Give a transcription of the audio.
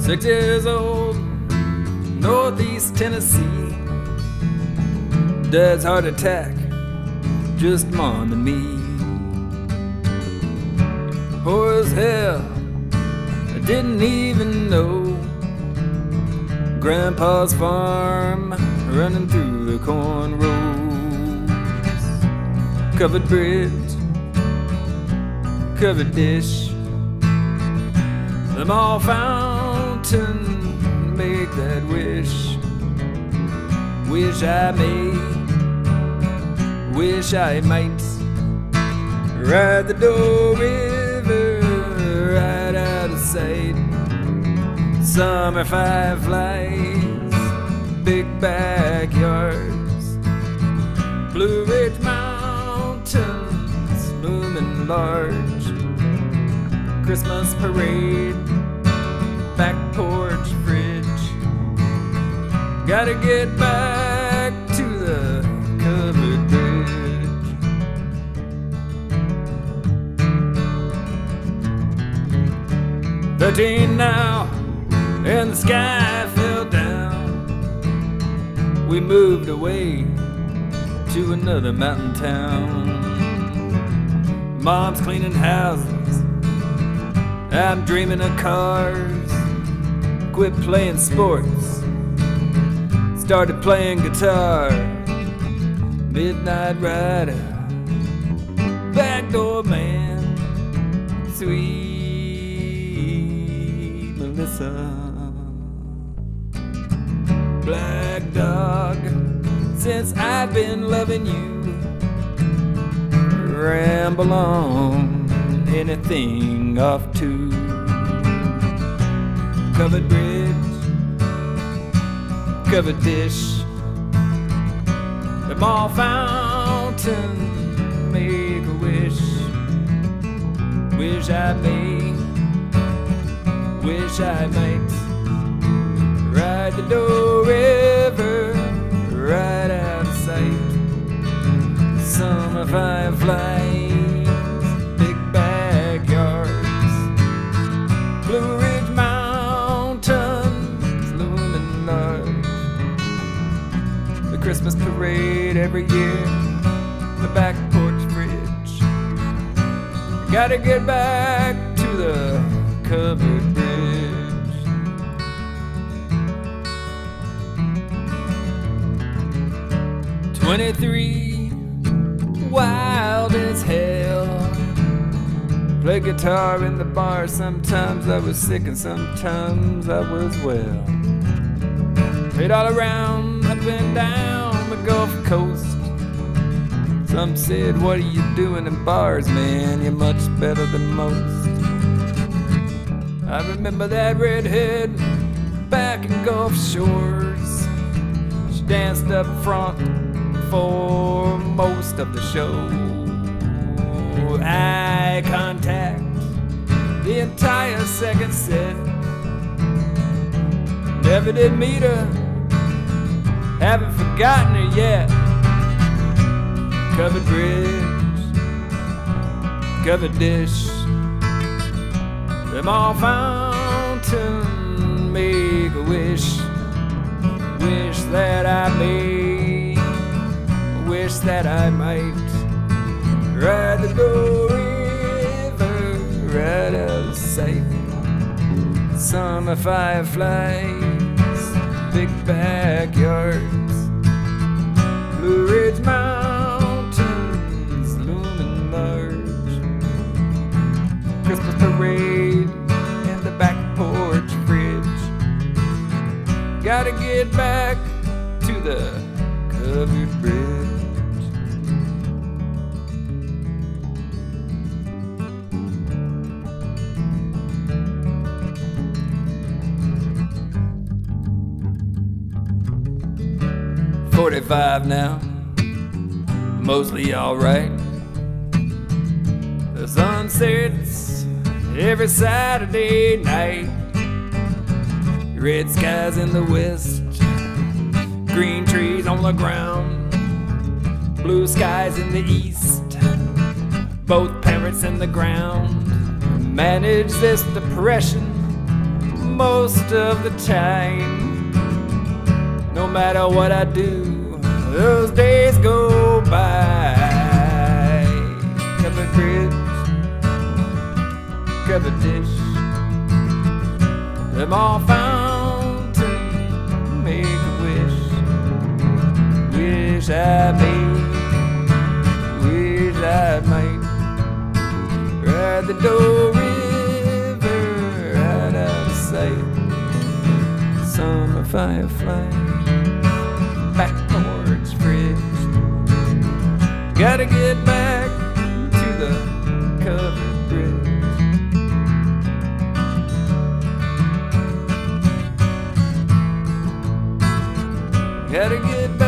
6 years old, Northeast Tennessee. Dad's heart attack, just Mom and me. Poor as hell, I didn't even know Grandpa's farm running through the corn rows. Covered bridge, covered dish, them all fountain make that wish. Wish I may, wish I might ride the Doe River right out of sight. Summer fireflies, big backyards, Blue Ridge Mountains looming large. Christmas parade, back porch fridge. Gotta get back to the covered bridge. 13 now, and the sky fell down. We moved away to another mountain town. Mom's cleaning houses, I'm dreaming of cars. Quit playing sports, started playing guitar. Midnight rider, backdoor man, sweet Melissa. Black dog, since I've been loving you. Ramble on, anything off to covered bridge, covered dish. The mall fountain, make a wish. Wish I may, wish I might ride the Doe River right out of sight. Summer fireflies, big backyards, Blue Ridge Mountains looming large. The Christmas parade every year, the back porch fridge. Gotta get back to the covered bridge. 23, wild as hell. Play guitar in the bar, sometimes I was sick and sometimes I was well. Played all around, up and down the Gulf Coast. Some said, what are you doing in bars, man? You're much better than most. I remember that redhead back in Gulf Shores. She danced up front for most of the show. Eye contact the entire second set. Never did meet her, haven't forgotten her yet. Covered bridge, covered dish, them all fountain make a wish. Wish that I may, wish that I might ride the Doe River right out of sight. Summer fireflies, big backyards, Blue Ridge Mountains looming large. Christmas parade in the back porch fridge. Gotta get back to the covered bridge. .45 now, mostly alright. The sun sets every Saturday night. Red skies in the west, green trees on the ground, blue skies in the east, both parents in the ground. Manage this depression most of the time. No matter what I do, those days go by. Covered bridge, covered dish, them all fountain, make a wish. Wish I made, wish I might ride the Doe River out of sight. Summer firefly, backwards fridge. Gotta get back to the covered bridge. Gotta get back